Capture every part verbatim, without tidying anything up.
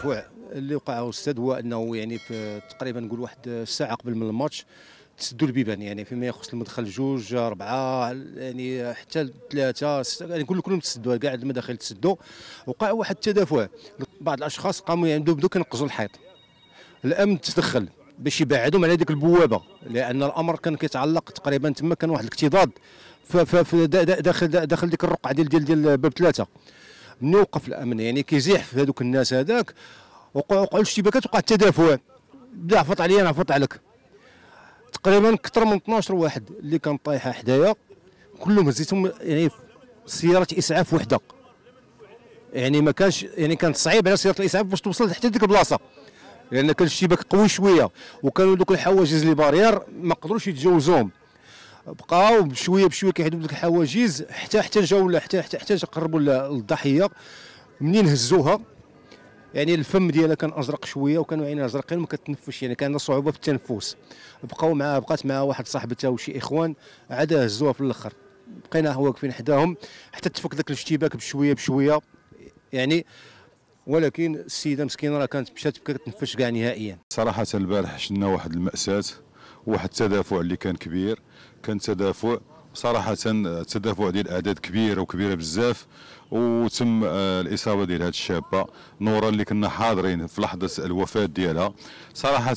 التدافع اللي وقع الاستاذ هو انه يعني في تقريبا نقول واحد الساعه قبل من الماتش تسدوا البيبان، يعني فيما يخص المدخل جوج اربعه يعني حتى ثلاثه يعني كل كلهم تسدوا، كاع المداخل تسدوا. وقع واحد التدافع، بعض الاشخاص قاموا يعني بداو كينقزوا الحيط. الامن تدخل باش يبعدهم على ديك البوابه، لان الامر كان كيتعلق تقريبا تما كان واحد الاكتظاظ في داخل داخل ديك الرقعه ديال ديال ديال باب ثلاثه. ملي وقف الامن يعني كيزيح في هذوك الناس هذاك، وقعوا الاشتباكات، وقع التدافع، بدا عفط عليا انا عفط عليك. تقريبا اكثر من اثناش واحد اللي كان طايحه حدايا كلهم هزيتهم يعني سياره اسعاف وحده، يعني ما كانش يعني كانت صعيب على سياره الاسعاف باش توصل حتى ديك البلاصه، لان كان الاشتباك قوي شويه، وكانوا دوك الحواجز لي بارير ما قدروش يتجاوزوهم، بقاو بشويه بشويه كيحدوا بديك الحواجز حتى حتى جاو حتى حتى حتى قربوا للضحيه. منين هزوها يعني الفم ديالها كان ازرق شويه، وكانوا عينيها ازرقين وما كتنفش، يعني كان صعوبه في التنفس. بقاو معاه بقات معاه واحد صاحبتها وشي اخوان، عاد هزوها في الاخر، بقينا واقفين حداهم حتى تفك ذاك الاشتباك بشويه بشويه يعني. ولكن السيده مسكينه راه كانت مشات ما كتنفش كاع نهائيا. صراحه البارح شفنا واحد المأساة، واحد التدافع اللي كان كبير، كان تدافع صراحه التدافع ديال اعداد كبيره وكبيره بزاف، وتم الاصابه ديال هذه الشابه نورا اللي كنا حاضرين في لحظه الوفاه ديالها. صراحه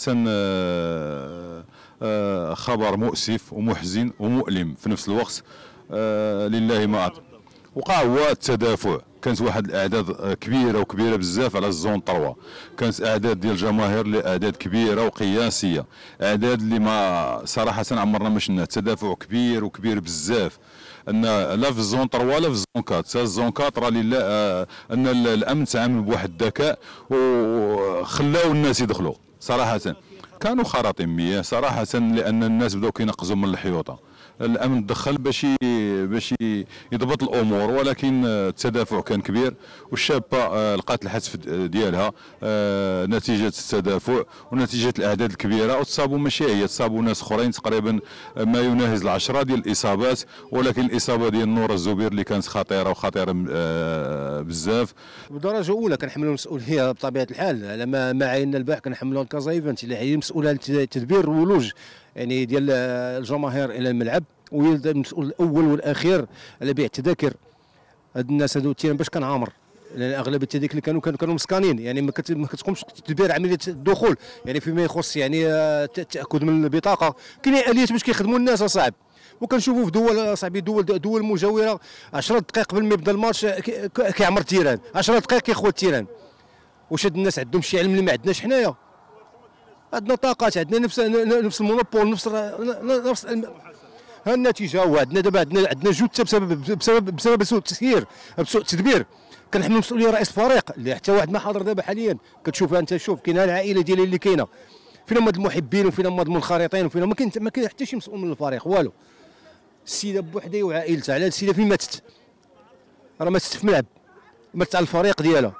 خبر مؤسف ومحزن ومؤلم في نفس الوقت. لله ما أعطى. وقع هو التدافع، كانت واحد الاعداد كبيره وكبيره بزاف على الزون ثلاثة، كانت اعداد ديال الجماهير لاعداد كبيره وقياسيه، اعداد اللي ما صراحه عمرنا ما شفنا. التدافع كبير وكبير بزاف، ان لا في الزون ثلاثة لا في الزون أربعة. حتى الزون أربعة راه لله ان الامن تعامل بواحد الذكاء وخلاو الناس يدخلوا. صراحه كانوا خراطيم مياه صراحه، لان الناس بداو كينقزوا من الحيوطه. الامن دخل باش باش يضبط الامور، ولكن التدافع كان كبير، والشابه لقات الحتف ديالها نتيجه التدافع ونتيجه الاعداد الكبيره، وتصابوا ماشي هي، تصابوا ناس اخرين تقريبا ما يناهز العشره ديال الاصابات. ولكن الاصابه ديال نورة الزبير اللي كانت خطيره وخطيره بزاف. بدرجه اولى كنحملوا المسؤوليه بطبيعه الحال، على ما ما عينا البارح كنحملوا كازا ايفنت اللي هي مسؤوله عن تدبير الولوج يعني ديال الجماهير الى الملعب، وهي المسؤول الاول والاخير على بيع التذاكر. هاد الناس هادو التيران باش كان عامر، لان اغلب التذاكر اللي كانوا كانوا مسكانين، يعني ما كتقومش تدبير عمليه الدخول، يعني فيما يخص يعني التاكد من البطاقه. كاين اليات باش كيخدموا الناس اصاحب، وكنشوفوا في دول صاحبي دول دول مجاوره عشرة دقائق قبل ما يبدا الماتش كيعمر التيران، عشرة دقائق كيخوى التيران. واش هاد الناس عندهم شي علم اللي ما عندناش حنايا؟ عندنا طاقات، عندنا نفس نفس المونوبول، نفس نفس ها النتيجه. هو عندنا دابا عندنا عندنا جثه بسبب بسبب بسبب سوء التسيير، بسوء التدبير. كنحمل مسؤوليه رئيس الفريق اللي حتى واحد ما حاضر دابا حاليا. كتشوفها انت، شوف كاينه العائله ديالي اللي كاينه، فين هما المحبين وفين هما المنخرطين وفين ما كاين ما كاين حتى شي مسؤول من الفريق والو. السيده بوحدها وعائلتها، على السيده فين ماتت، راه ماتت في ملعب، ماتت على الفريق ديالها.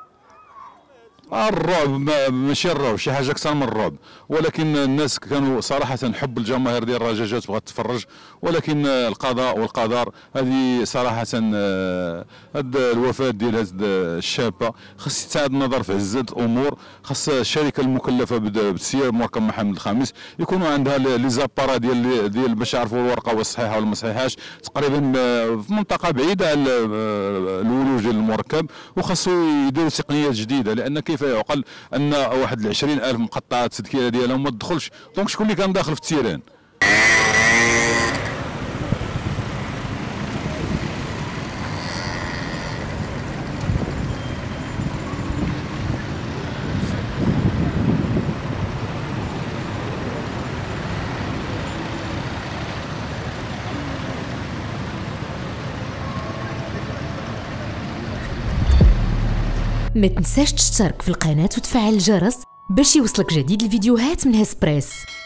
الرعب ماشي الرعب، شي حاجه اكثر من الرعب. ولكن الناس كانوا صراحه حب الجماهير ديال الرجاء جات بغات تتفرج، ولكن القضاء والقدر هذه صراحه هاد الوفاه ديال هاد الشابه خاص يتعاد النظر في عزه الامور. خاص الشركه المكلفه بالتسيير مركب محمد الخامس يكونوا عندها لي زابارا ديال ديال باش يعرفوا الورقه واش صحيحه ولا ما صحيحاش، تقريبا في منطقه بعيده على الولوج ديال المركب، وخاصو يديروا تقنيات جديده، لان كيف يعقل ان واحد عشرين ألف مقطعات التذكيره ديالهم ما تدخلش. دونك شكون اللي كان داخل في التيران؟ ما تنساش تشترك في القناة وتفعل الجرس باش يوصلك جديد الفيديوهات من هسبريس.